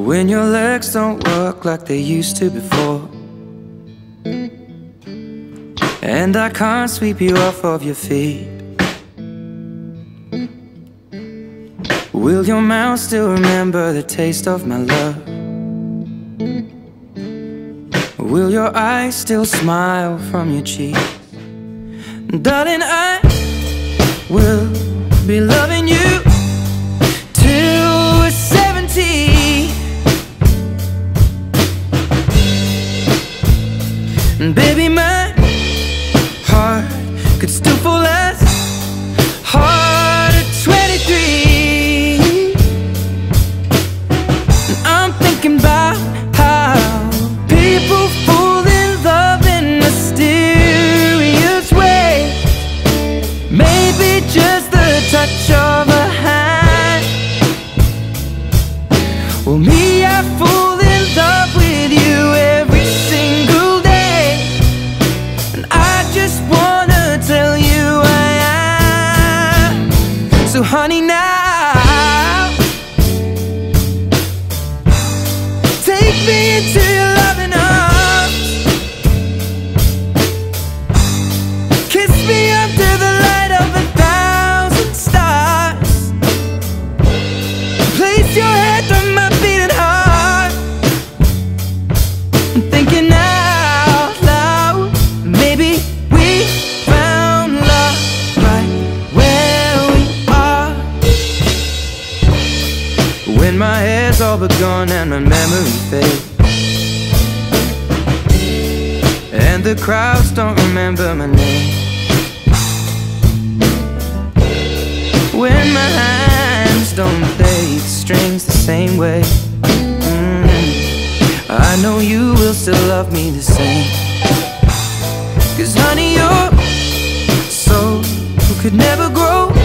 when your legs don't work like they used to before, and I can't sweep you off of your feet. Will your mouth still remember the taste of my love? Will your eyes still smile from your cheek? Darling, I will be loving you till we're 70. And baby, my heart could still fall as hard at 23. And I'm thinking about how people fall in love in mysterious ways. Maybe just the touch of a hand. Well, me, I fall in love with you every single day, and I just wanna tell you I am. So honey, now take me into your loving arms. Kiss me under the light of 1,000 stars. Place your head on my beating heart. I'm thinking out loud, maybe we found love right where we are. When my hair's all but gone and my memory fades, and the crowds don't remember my name, when my hands don't play the strings the same way, I know you will still love me the same. 'Cause honey, your soul could never grow